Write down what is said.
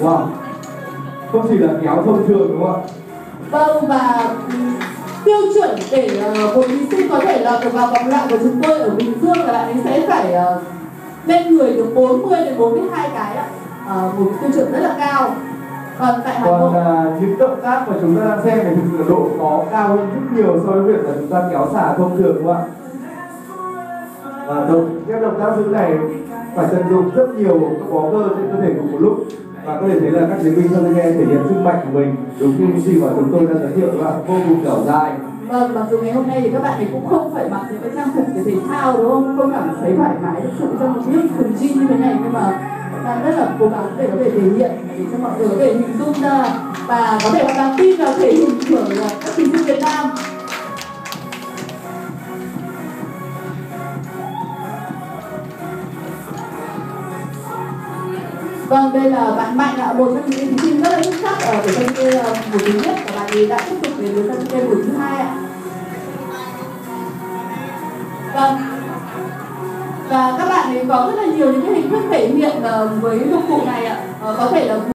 Wow, không chỉ là kéo thông thường đúng không ạ? Vâng, và tiêu chuẩn để một thí sinh có thể lọt được vào vòng loại của chúng tôi ở Bình Dương là bạn ấy sẽ phải lên người được 40 đến 42 cái ạ. Một tiêu chuẩn rất là cao. Còn tại Hà Nội, những động tác mà chúng ta đang xem thì thực sự là độ khó cao hơn rất nhiều so với việc là chúng ta kéo xả thông thường đúng không ạ? Và các động tác giữ này phải tận dụng rất nhiều các bó cơ trên cơ thể cùng một lúc, và có thể thấy là các chiến binh Sasuke thể hiện sức mạnh của mình đúng như những gì mà chúng tôi đã giới thiệu các bạn, vô cùng dẻo dai. vâng, mặc dù ngày hôm nay thì các bạn ấy cũng không phải mặc những cái trang phục để thể thao đúng không? Không cảm thấy thoải mái thực sự trong một nước quần jean như thế này, nhưng mà đang rất là cố gắng để có thể thể hiện, để cho mọi người có thể hình dung ra và có thể hoàn toàn tin vào thể hình của các thí sinh Việt Nam. Vâng, đây là bạn Mạnh ạ, một trong những thí sinh rất là xuất sắc ở để Sasuke mùa thứ nhất, và bạn ấy đã tiếp tục đến với Sasuke mùa thứ hai ạ. Vâng, và các bạn ấy có rất là nhiều những cái hình thức thể hiện với dụng cụ này ạ, có thể là